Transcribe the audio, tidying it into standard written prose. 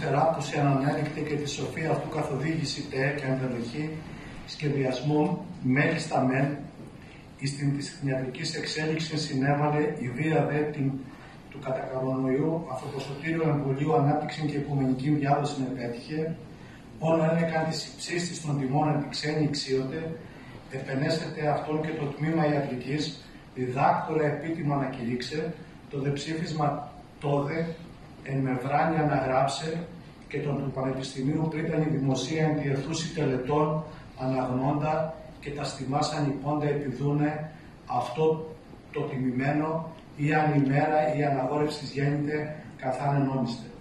θεράπουσε ανανέλικτη και τη σοφία αυτού καθοδήγηση τε και αντελοχή σχεδιασμών μέγιστα μεν, εις την της κτηνιατρικής εξέλιξης συνέβαλε η βία δε του κατά κορονοϊού ανθρωποσωτήριου εμβολίου ανάπτυξη και οικουμενική διάδοση επέτυχε, όνο ένεκαν της υψίστης των τιμών εν τη ξένη εξίωτε, επενέσεται αυτόν και το τμήμα ιατρικής, διδάκτορα επίτιμο ανακηρύξε, το δε ψήφισμα τόδε εν μευράνη αναγράψε και τον του Πανεπιστημίου πρίτανη δημοσία εν διεθνούση τελετών αναγνώντα και τα στιμάς ανυπώντα επιδούνε αυτό το τιμημένο ή αν ημέρα η αναγόρευσης γέννηται καθάν ενόμιστε.